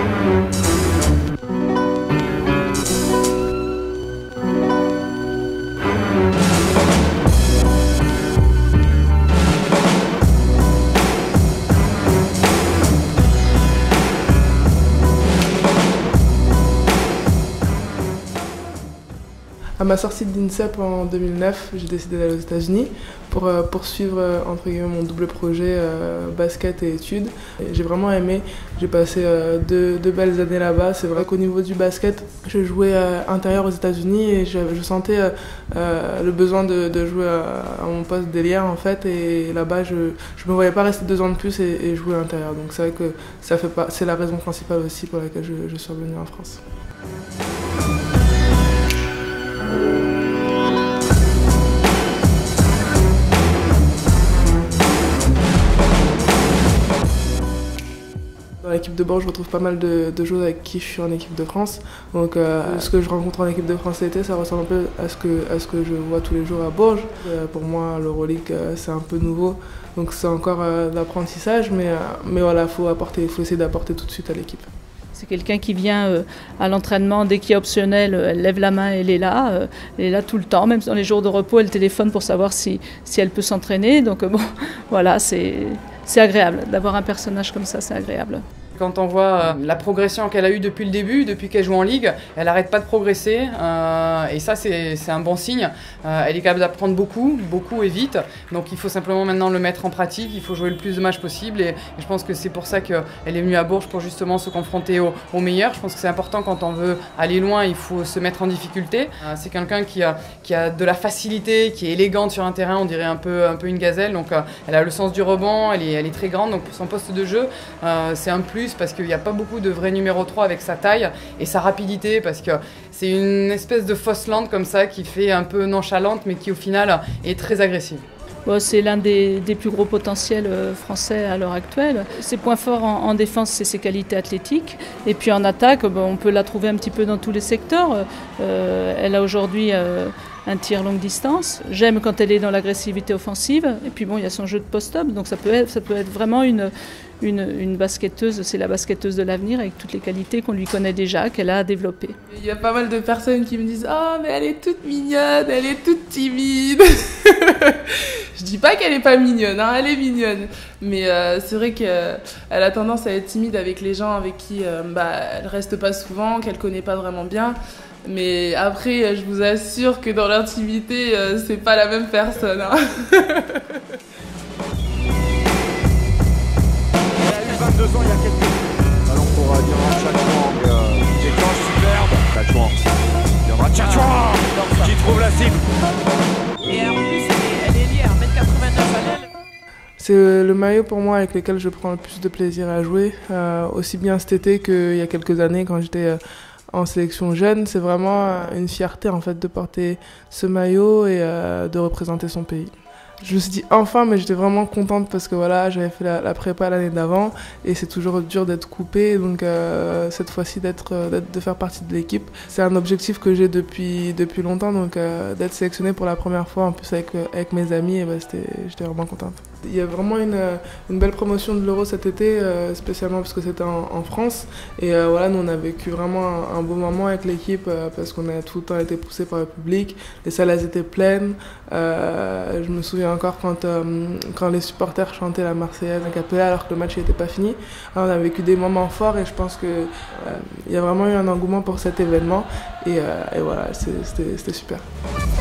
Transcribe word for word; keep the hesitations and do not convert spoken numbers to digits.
À ma sortie de l'INSEP en deux mille neuf, j'ai décidé d'aller aux États-Unis pour euh, poursuivre euh, entre guillemets, mon double projet euh, basket et études. J'ai vraiment aimé, j'ai passé euh, deux, deux belles années là-bas. C'est vrai qu'au niveau du basket, je jouais euh, intérieur aux États-Unis et je, je sentais euh, euh, le besoin de, de jouer à, à mon poste d'ailière en fait. Et là-bas, je ne me voyais pas rester deux ans de plus et, et jouer à l'intérieur. Donc c'est vrai que ça fait pas, c'est la raison principale aussi pour laquelle je, je suis revenue en France. Dans l'équipe de Bourges, je retrouve pas mal de, de joueurs avec qui je suis en équipe de France. Donc euh, ce que je rencontre en équipe de France cet été, ça ressemble un peu à ce que, à ce que je vois tous les jours à Bourges. Euh, pour moi, l'Euroleague, euh, c'est un peu nouveau. Donc c'est encore euh, de l'apprentissage, mais, euh, mais voilà, il faut, faut essayer d'apporter tout de suite à l'équipe. C'est quelqu'un qui vient euh, à l'entraînement, dès qu'il est optionnel, elle lève la main, elle est là. Euh, elle est là tout le temps, même dans les jours de repos, elle téléphone pour savoir si, si elle peut s'entraîner. Donc euh, bon, voilà, c'est agréable. D'avoir un personnage comme ça, c'est agréable. Quand on voit euh, la progression qu'elle a eue depuis le début, depuis qu'elle joue en ligue, elle n'arrête pas de progresser euh, et ça c'est un bon signe. Euh, elle est capable d'apprendre beaucoup, beaucoup et vite, donc il faut simplement maintenant le mettre en pratique, il faut jouer le plus de matchs possible et, et je pense que c'est pour ça qu'elle est venue à Bourges pour justement se confronter aux au meilleurs. Je pense que c'est important quand on veut aller loin, il faut se mettre en difficulté. Euh, c'est quelqu'un qui a, qui a de la facilité, qui est élégante sur un terrain, on dirait un peu, un peu une gazelle, donc euh, elle a le sens du rebond, elle est, elle est très grande, donc pour son poste de jeu, euh, c'est un plus parce qu'il n'y a pas beaucoup de vrais numéro trois avec sa taille et sa rapidité parce que c'est une espèce de fausse lente comme ça qui fait un peu nonchalante mais qui au final est très agressive. Bon, c'est l'un des, des plus gros potentiels français à l'heure actuelle. Ses points forts en, en défense, c'est ses qualités athlétiques. Et puis en attaque, bon, on peut la trouver un petit peu dans tous les secteurs. Euh, elle a aujourd'hui euh, un tir longue distance. J'aime quand elle est dans l'agressivité offensive. Et puis bon, il y a son jeu de post-up, donc ça peut être, ça peut être vraiment une, une, une basketteuse. C'est la basketteuse de l'avenir avec toutes les qualités qu'on lui connaît déjà, qu'elle a développées. Il y a pas mal de personnes qui me disent « Oh, mais elle est toute mignonne, elle est toute timide !» Je dis pas qu'elle est pas mignonne, hein, elle est mignonne. Mais euh, c'est vrai qu'elle a tendance à être timide avec les gens avec qui euh, bah, elle reste pas souvent, qu'elle connaît pas vraiment bien. Mais après, je vous assure que dans l'intimité, euh, c'est pas la même personne. Hein. Elle a eu vingt-deux ans il y a quelques jours. Allons pour euh, Diamant Tchatchouang. Euh, Déclenche superbe. Tchatchouang. Diamant Tchatchouang qui trouve la cible. Et en plus, elle est liée à un mètre quatre-vingt-neuf à l'aile. C'est le maillot pour moi avec lequel je prends le plus de plaisir à jouer, euh, aussi bien cet été qu'il y a quelques années quand j'étais euh, en sélection jeune. C'est vraiment une fierté en fait de porter ce maillot et euh, de représenter son pays. Je me suis dit enfin, mais j'étais vraiment contente parce que voilà, j'avais fait la, la prépa l'année d'avant et c'est toujours dur d'être coupé, donc euh, cette fois-ci d'être, de faire partie de l'équipe, c'est un objectif que j'ai depuis, depuis longtemps, donc euh, d'être sélectionnée pour la première fois en plus avec, avec mes amis, et bah, j'étais vraiment contente. Il y a vraiment une, une belle promotion de l'Euro cet été, euh, spécialement parce que c'était en, en France. Et euh, voilà, nous on a vécu vraiment un, un beau moment avec l'équipe euh, parce qu'on a tout le temps été poussés par le public. Les salles elles étaient pleines. Euh, je me souviens encore quand, euh, quand les supporters chantaient la Marseillaise a cappella alors que le match n'était pas fini. Alors, on a vécu des moments forts et je pense qu'il euh, y a vraiment eu un engouement pour cet événement. Et, euh, et voilà, c'était super.